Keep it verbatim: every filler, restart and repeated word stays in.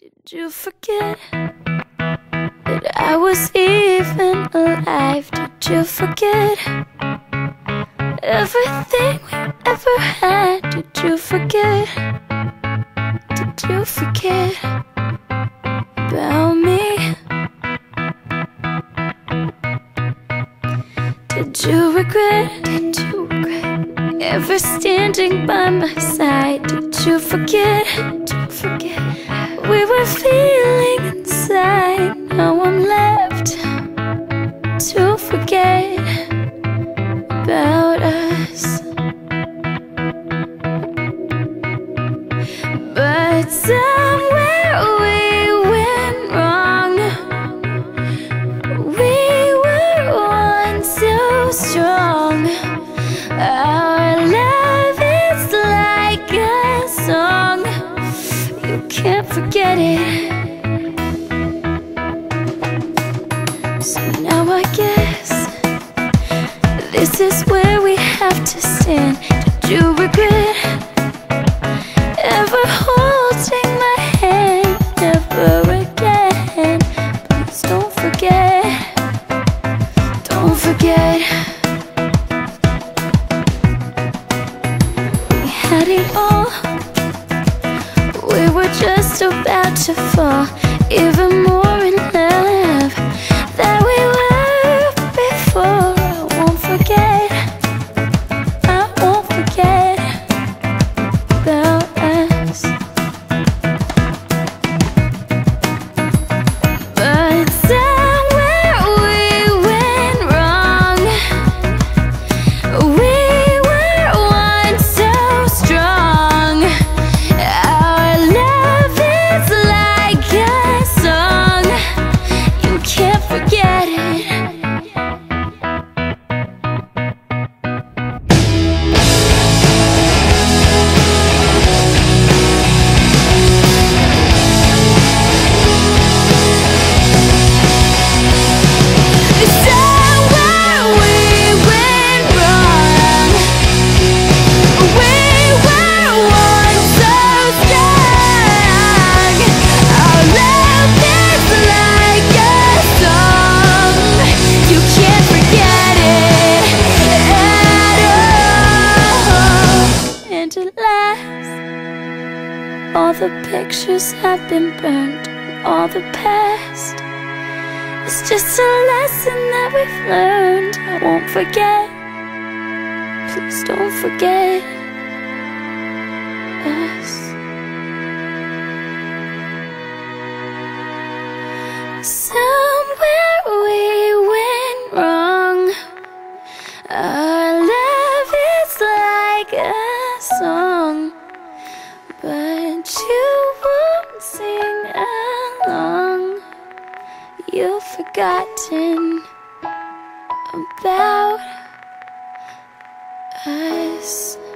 Did you forget that I was even alive? Did you forget everything we ever had? Did you forget? Did you forget about me? Did you regret? Did you regret ever standing by my side? Did you forget? Did you forget we were feeling inside? Now I'm left to forget about us. But somewhere we went wrong. We were once so strong. Our love is like a song. You can't forget it. So now I guess this is where we have to stand. Did you regret ever holding my hand? Never again. Please don't forget. Don't forget. We had it all. We were just about to fall even more in love than we were before. I won't forget. I won't forget about us. But somewhere we went wrong. We were once so strong. Our love is like a song. You can't forget it. Somewhere we went wrong. We were once so strong. Our love is like a song. You can't forget it at all. And at last, all the pictures have been burned. All the past, it's just a lesson that we've learned. I won't forget. Please don't forget us. Somewhere we went wrong. Our love is like a song, but you won't sing along. You've forgotten about us.